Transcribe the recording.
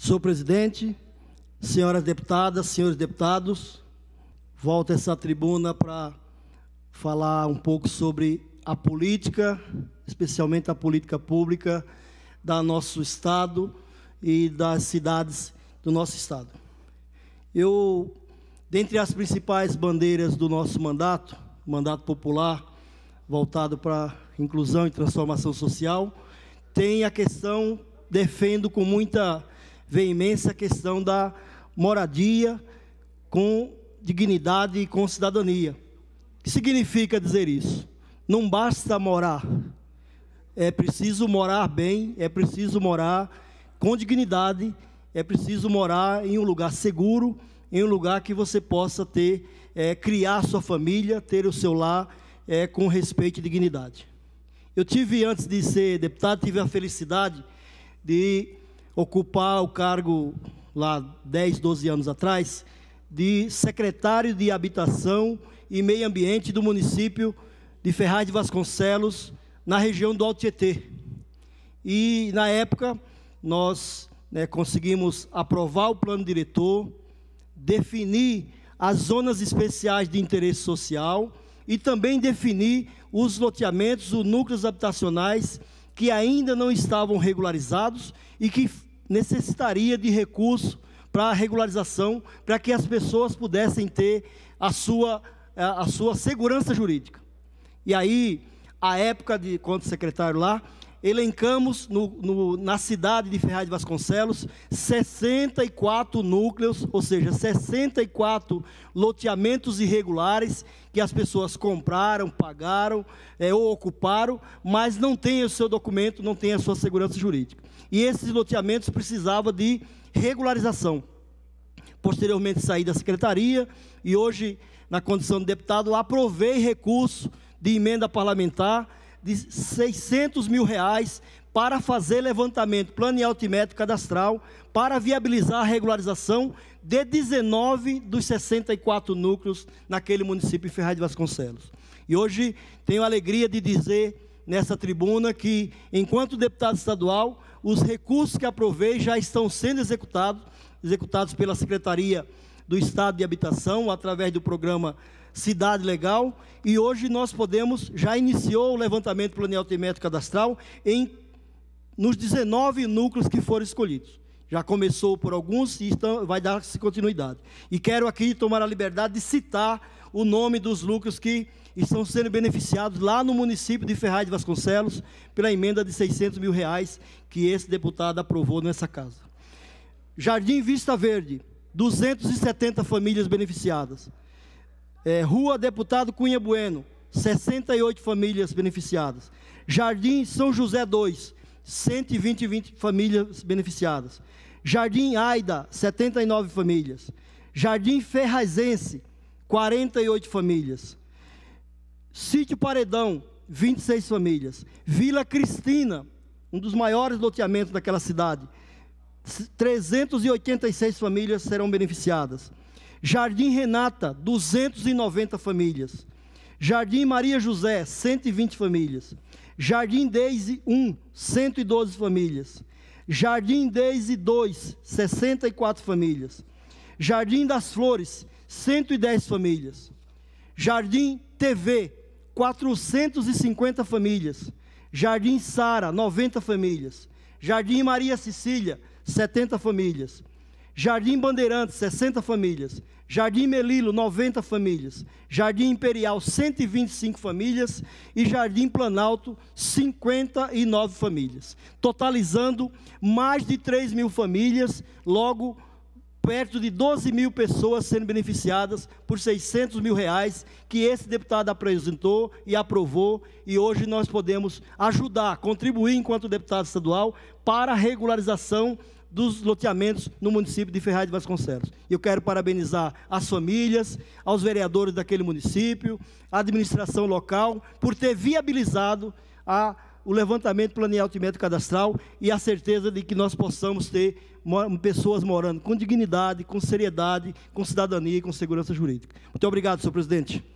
Senhor presidente, senhoras deputadas, senhores deputados, volto a essa tribuna para falar um pouco sobre a política, especialmente a política pública do nosso Estado e das cidades do nosso Estado. Dentre as principais bandeiras do nosso mandato, mandato popular, voltado para a inclusão e transformação social, tem a questão, defendo com muita veemência, a questão da moradia com dignidade e com cidadania. O que significa dizer isso? Não basta morar, é preciso morar bem, é preciso morar com dignidade, é preciso morar em um lugar seguro, em um lugar que você possa ter, criar sua família, ter o seu lar com respeito e dignidade. Eu tive, antes de ser deputado, tive a felicidade de ocupar o cargo, lá 10, 12 anos atrás, de secretário de Habitação e Meio Ambiente do município de Ferraz de Vasconcelos, na região do Alto Tietê. E, na época, nós conseguimos aprovar o plano diretor, definir as zonas especiais de interesse social e também definir os loteamentos, os núcleos habitacionais que ainda não estavam regularizados e que necessitaria de recurso para a regularização, para que as pessoas pudessem ter a sua segurança jurídica. E aí, à época de quando secretário lá, elencamos na cidade de Ferraz de Vasconcelos 64 núcleos, ou seja, 64 loteamentos irregulares que as pessoas compraram, pagaram ou ocuparam, mas não têm o seu documento, não têm a sua segurança jurídica. E esses loteamentos precisavam de regularização. Posteriormente saí da secretaria e hoje, na condição de deputado, aprovei recurso de emenda parlamentar de R$600 mil para fazer levantamento plano e altimétrico cadastral para viabilizar a regularização de 19 dos 64 núcleos naquele município de Ferraz de Vasconcelos. E hoje tenho a alegria de dizer nessa tribuna que, enquanto deputado estadual, os recursos que aprovei já estão sendo executados pela Secretaria do Estado de Habitação, através do programa Cidade Legal, e hoje nós já iniciou o levantamento plano e altimétrico cadastral nos 19 núcleos que foram escolhidos. Já começou por alguns e vai dar-se continuidade. E quero aqui tomar a liberdade de citar o nome dos núcleos que estão sendo beneficiados lá no município de Ferraz de Vasconcelos, pela emenda de R$600 mil que esse deputado aprovou nessa casa. Jardim Vista Verde, 270 famílias beneficiadas. Rua Deputado Cunha Bueno, 68 famílias beneficiadas. Jardim São José 2, 120 famílias beneficiadas. Jardim Aida, 79 famílias. Jardim Ferrazense, 48 famílias. Sítio Paredão, 26 famílias. Vila Cristina, um dos maiores loteamentos daquela cidade, 386 famílias serão beneficiadas. Jardim Renata, 290 famílias. Jardim Maria José, 120 famílias. Jardim Deise 1, 112 famílias. Jardim Deise 2, 64 famílias. Jardim das Flores, 110 famílias. Jardim TV, 450 famílias. Jardim Sara, 90 famílias. Jardim Maria Cecília, 70 famílias. Jardim Bandeirantes, 60 famílias. Jardim Melilo, 90 famílias. Jardim Imperial, 125 famílias. E Jardim Planalto, 59 famílias. Totalizando mais de 3 mil famílias, logo perto de 12 mil pessoas sendo beneficiadas por R$600 mil que esse deputado apresentou e aprovou, e hoje nós podemos ajudar, contribuir enquanto deputado estadual para a regularização dos loteamentos no município de Ferraz de Vasconcelos. Eu quero parabenizar as famílias, aos vereadores daquele município, a administração local, por ter viabilizado o levantamento plano e altimétrico cadastral e a certeza de que nós possamos ter pessoas morando com dignidade, com seriedade, com cidadania e com segurança jurídica. Muito obrigado, senhor presidente.